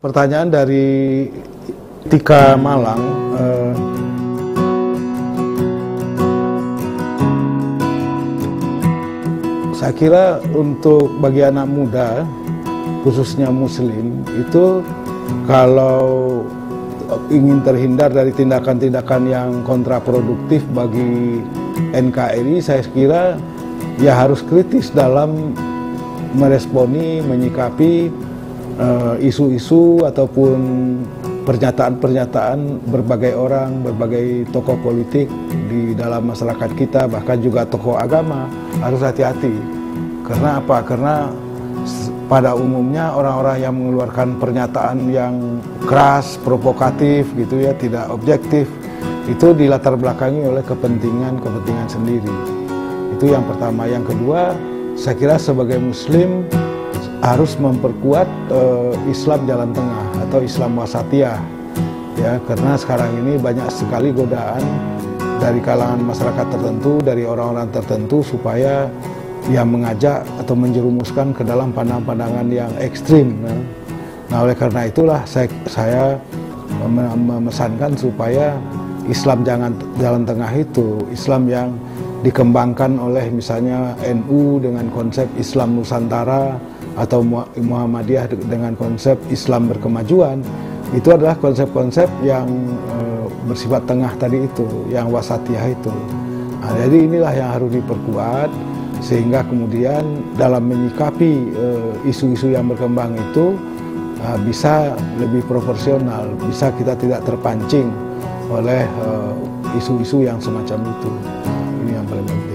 Pertanyaan dari Tika Malang. Saya kira untuk bagi anak muda, khususnya Muslim, itu kalau ingin terhindar dari tindakan-tindakan yang kontraproduktif bagi NKRI, saya kira ya harus kritis dalam meresponi, menyikapi isu-isu ataupun pernyataan-pernyataan berbagai orang, berbagai tokoh politik di dalam masyarakat kita, bahkan juga tokoh agama. Harus hati-hati. Karena apa? Karena pada umumnya orang-orang yang mengeluarkan pernyataan yang keras, provokatif gitu ya, tidak objektif, itu dilatar belakangi oleh kepentingan sendiri. Itu yang pertama. Yang kedua, saya kira sebagai Muslim harus memperkuat Islam jalan tengah atau Islam wasatiyah, ya, karena sekarang ini banyak sekali godaan dari kalangan masyarakat tertentu, dari orang-orang tertentu supaya yang mengajak atau menjerumuskan ke dalam pandangan-pandangan yang ekstrim. Nah, oleh karena itulah saya memesankan supaya Islam jalan tengah itu, Islam yang dikembangkan oleh misalnya NU dengan konsep Islam Nusantara, atau Muhammadiyah dengan konsep Islam berkemajuan, itu adalah konsep-konsep yang bersifat tengah tadi itu, yang wasatiyah itu. Nah, jadi inilah yang harus diperkuat, sehingga kemudian dalam menyikapi isu-isu yang berkembang itu bisa lebih proporsional, bisa kita tidak terpancing oleh isu-isu yang semacam itu. Ini yang paling penting.